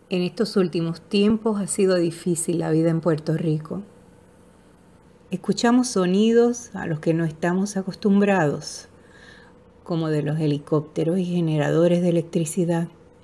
En estos últimos tiempos ha sido difícil la vida en Puerto Rico. Escuchamos sonidos a los que no estamos acostumbrados, como de los helicópteros y generadores de electricidad.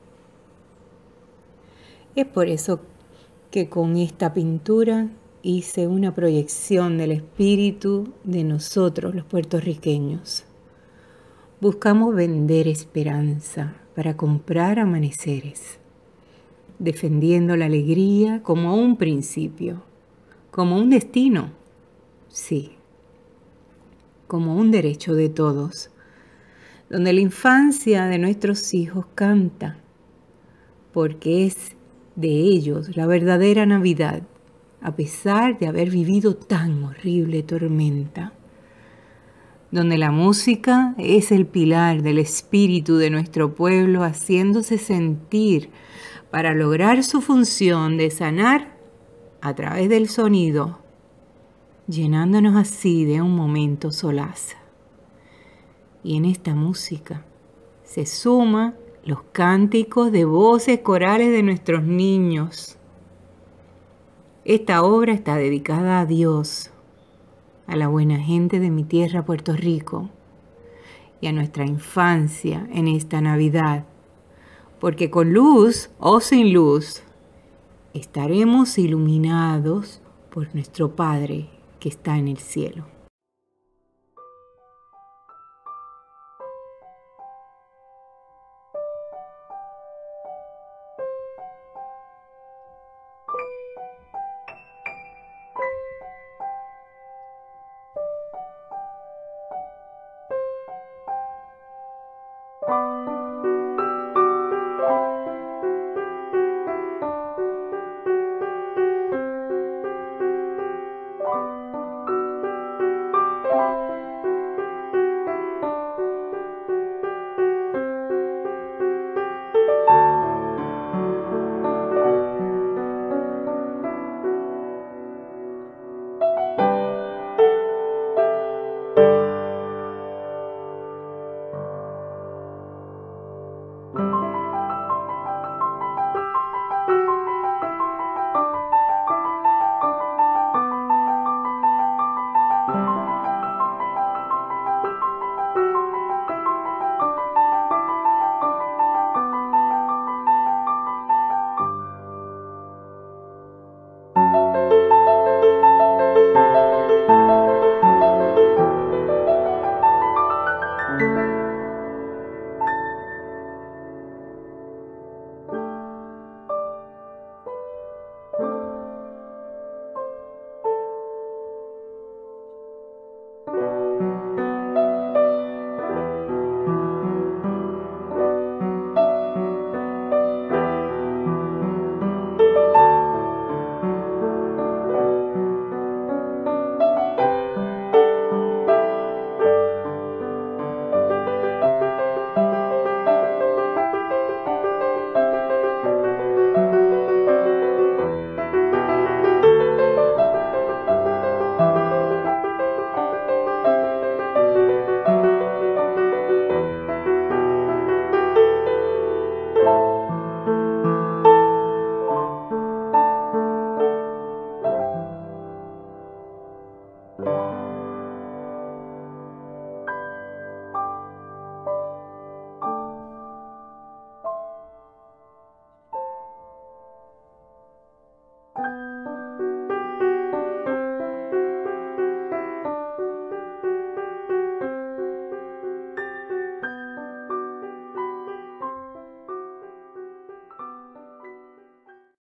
Es por eso que con esta pintura hice una proyección del espíritu de nosotros los puertorriqueños. Buscamos vender esperanza para comprar amaneceres, defendiendo la alegría como un principio, como un destino, sí, como un derecho de todos, donde la infancia de nuestros hijos canta, porque es de ellos la verdadera Navidad, a pesar de haber vivido tan horrible tormenta, donde la música es el pilar del espíritu de nuestro pueblo, haciéndose sentir para lograr su función de sanar a través del sonido, llenándonos así de un momento solaz. Y en esta música se suman los cánticos de voces corales de nuestros niños. Esta obra está dedicada a Dios, a la buena gente de mi tierra, Puerto Rico, y a nuestra infancia en esta Navidad, porque con luz o sin luz estaremos iluminados por nuestro Padre que está en el cielo.